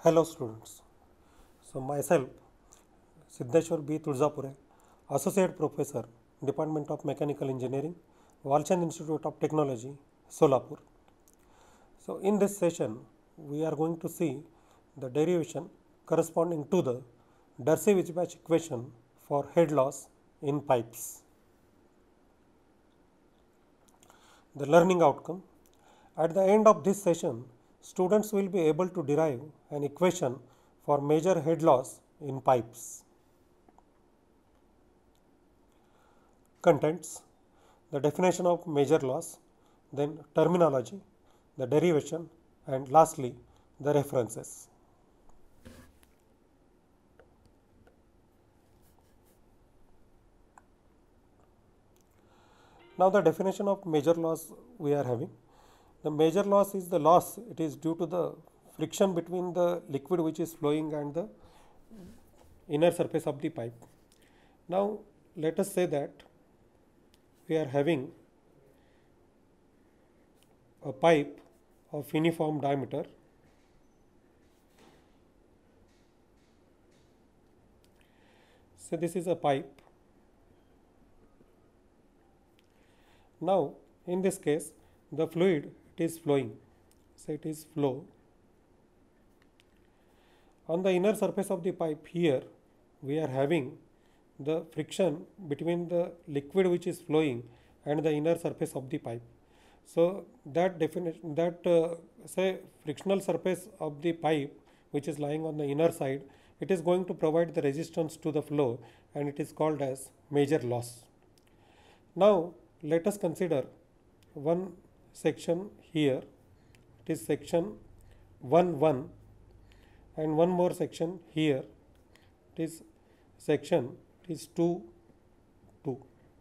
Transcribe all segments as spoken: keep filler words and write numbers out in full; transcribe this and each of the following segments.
Hello students. So myself Siddheshwar B Tuljapure, Associate Professor, Department of Mechanical Engineering, Walchand Institute of Technology, Solapur. So in this session we are going to see the derivation corresponding to the Darcy Weisbach equation for head loss in pipes. The learning outcome. At the end of this session, students will be able to derive an equation for major head loss in pipes. Contents: the definition of major loss, then terminology, the derivation, and lastly the references. Now the definition of major loss we are having. The major loss is the loss, it is due to the friction between the liquid which is flowing and the inner surface of the pipe. Now let us say that we are having a pipe of uniform diameter. So this is a pipe. Now in this case the fluid it is flowing, so it is flow. On the inner surface of the pipe here we are having the friction between the liquid which is flowing and the inner surface of the pipe. So that definition, that uh, say frictional surface of the pipe which is lying on the inner side, it is going to provide the resistance to the flow and it is called as major loss. Now let us consider one section here, it is section one one, and one more section here, it is section it is two two.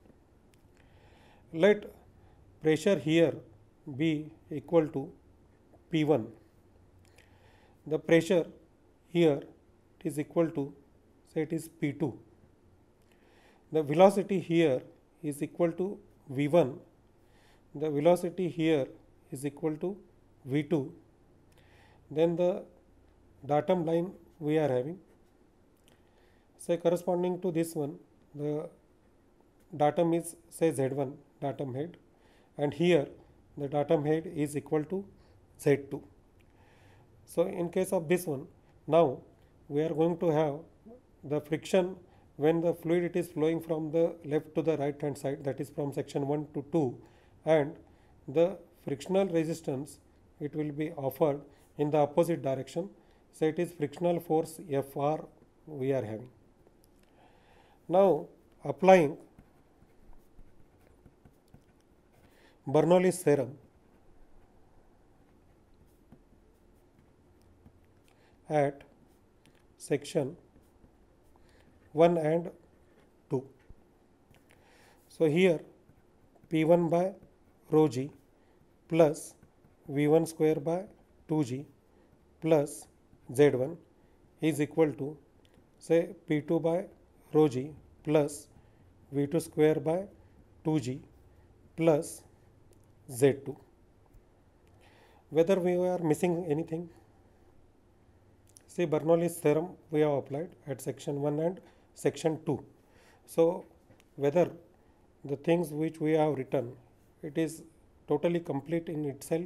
Let pressure here be equal to P one. The pressure here it is equal to, say it is P two. The velocity here is equal to V one. The velocity here is equal to V two. Then the datum line we are having, say corresponding to this one, the datum is say Z one, datum head, and here the datum head is equal to Z two. So in case of this one, now we are going to have the friction when the fluid it is flowing from the left to the right hand side, that is from section one to two, and the frictional resistance it will be offered in the opposite direction. So it is frictional force F R we are having. Now applying Bernoulli's theorem at section one and two. So here P one by rho g plus V one square by two g plus Z one is equal to, say P two by rho g plus V two square by two g plus Z two. Whether we are missing anything? See, Bernoulli's theorem we have applied at section one and section two. So whether the things which we have written, it is totally complete in itself?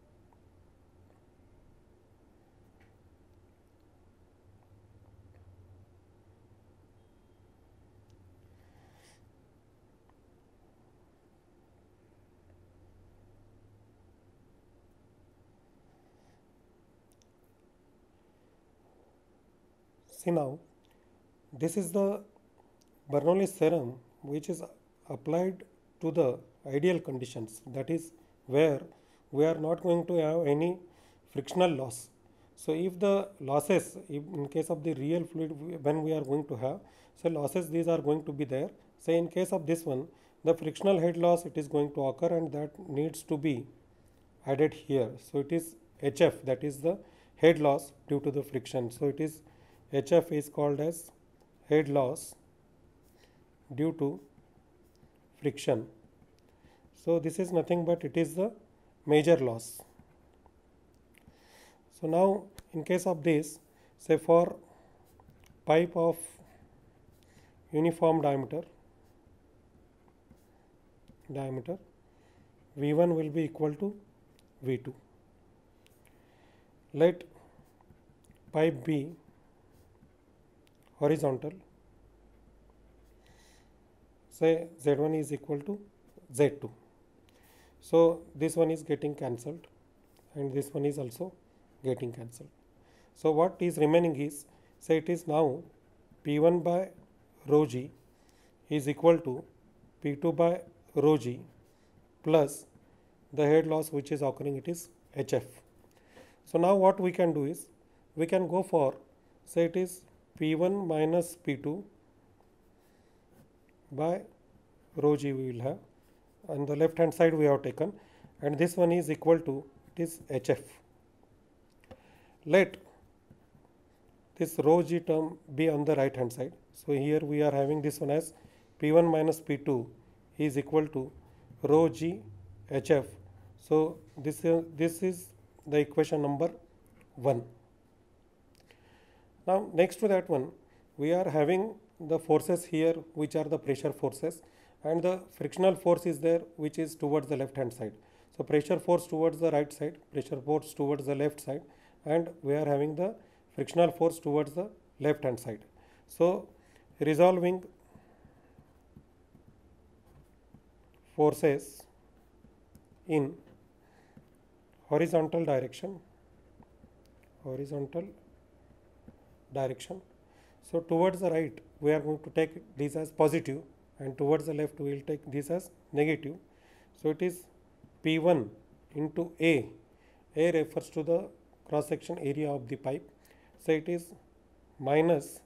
See now, this is the Bernoulli's theorem which is applied to the ideal conditions, that is where we are not going to have any frictional loss. So if the losses, if in case of the real fluid when we are going to have, so losses these are going to be there. Say in case of this one, the frictional head loss it is going to occur and that needs to be added here. So it is H F, that is the head loss due to the friction. So it is H F is called as head loss due to friction. So this is nothing but it is the major loss. So now in case of this, say for pipe of uniform diameter, diameter V one will be equal to V two. Let pipe B horizontal, say Z one is equal to Z two. So this one is getting cancelled and this one is also getting cancelled. So what is remaining is, say it is now P one by rho g is equal to P two by rho g plus the head loss which is occurring, it is H F. So now what we can do is, we can go for, say it is P one minus P two by rho g we will have, on the left hand side we have taken, and this one is equal to, it is H F. Let this rho g term be on the right hand side. So here we are having this one as P one minus P two is equal to rho g H F. So this is, this is the equation number one. Now next to that one, we are having the forces here which are the pressure forces, and the frictional force is there which is towards the left hand side. So pressure force towards the right side, pressure force towards the left side, and we are having the frictional force towards the left hand side. So resolving forces in horizontal direction, horizontal direction. So towards the right we are going to take this as positive, and towards the left we will take this as negative. So it is P one into A. A refers to the cross section area of the pipe. So it is minus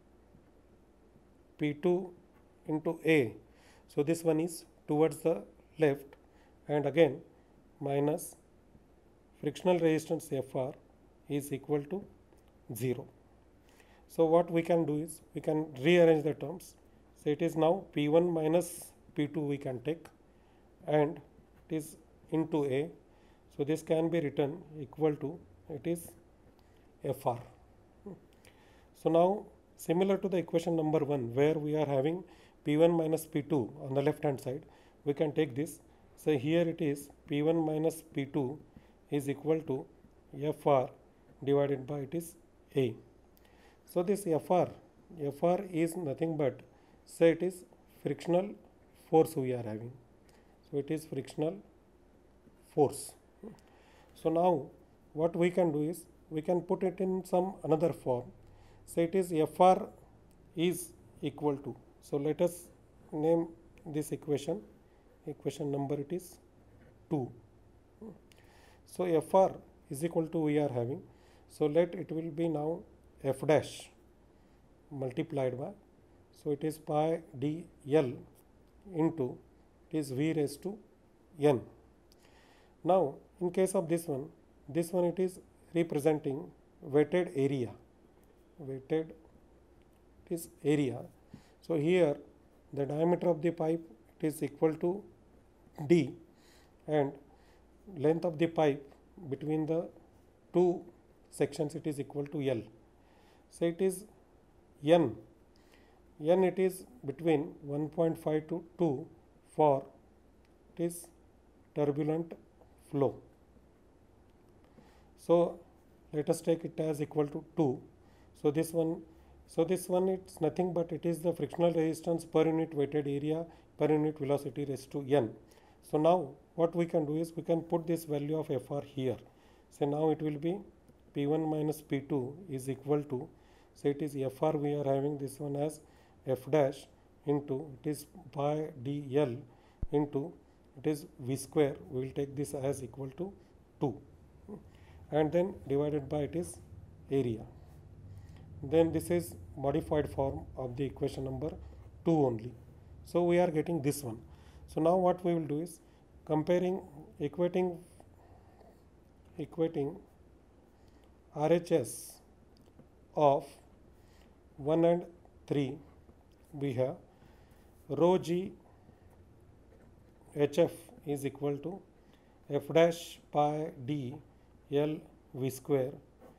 P two into A. So this one is towards the left, and again minus frictional resistance F R is equal to zero. So what we can do is, we can rearrange the terms. So it is now P one minus P two we can take, and it is into A. So this can be written equal to, it is F R. So now similar to the equation number one, where we are having P one minus P two on the left hand side, we can take this. So here it is P one minus P two is equal to F R divided by, it is A. So this F R, F R is nothing but, say it is frictional force we are having. So it is frictional force. So now what we can do is, we can put it in some another form. Say it is F R is equal to, so let us name this equation, equation number it is two. So F R is equal to we are having, so let it will be now F dash multiplied by, so it is pi d L into, it is V raised to N. Now in case of this one, this one it is representing weighted area, weighted is area. So here the diameter of the pipe, it is equal to D, and length of the pipe between the two sections, it is equal to L. So it is N, N it is between one point five to two for, it is turbulent flow. So let us take it as equal to two. So this one, so this one it's nothing but, it is the frictional resistance per unit weighted area per unit velocity raised to N. So now what we can do is, we can put this value of F R here. So now it will be P one minus P two is equal to, so it is F R we are having this one as F dash into, it is pi d L into, it is V square, we will take this as equal to two, and then divided by, it is area. Then this is modified form of the equation number two only. So we are getting this one. So now what we will do is, comparing, equating, equating R H S of one and three, we have rho g H F is equal to F dash pi d L V square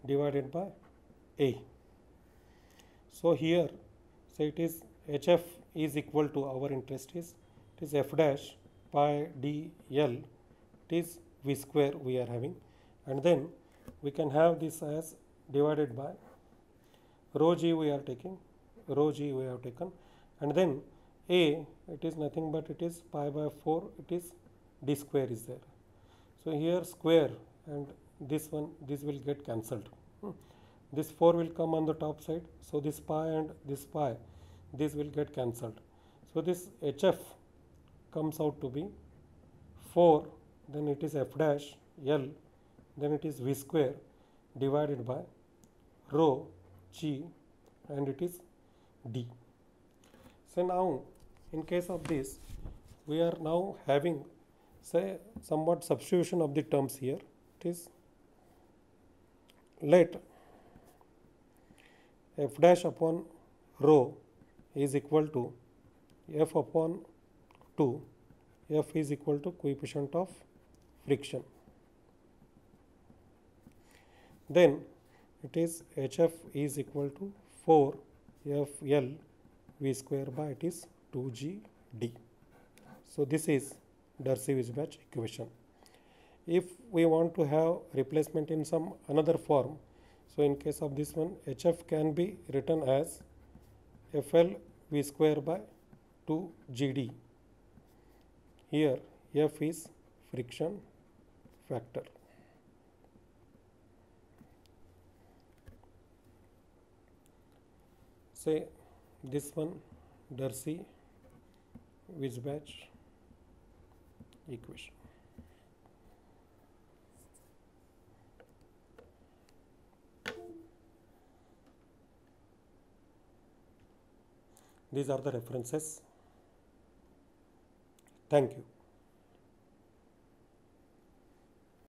divided by A. So here, say it is H F is equal to, our interest is, it is F dash pi d L, it is V square we are having, and then we can have this as divided by rho g we are taking, rho g we have taken, and then A, it is nothing but it is pi by four, it is d square is there. So here square and this one, this will get cancelled. Hmm. This four will come on the top side, so this pi and this pi, this will get cancelled. So this H F comes out to be four, then it is F dash L, then it is V square divided by rho g, and it is d. So now in case of this, we are now having, say, somewhat substitution of the terms here. It is, let F dash upon rho is equal to F upon two, F is equal to coefficient of friction. Then it is H F is equal to four F L V square by it is two G D. So this is Darcy Weisbach equation. If we want to have replacement in some another form, so in case of this one, H F can be written as F L V square by two G D. Here F is friction factor. Say this one, Darcy Weisbach equation. These are the references. Thank you.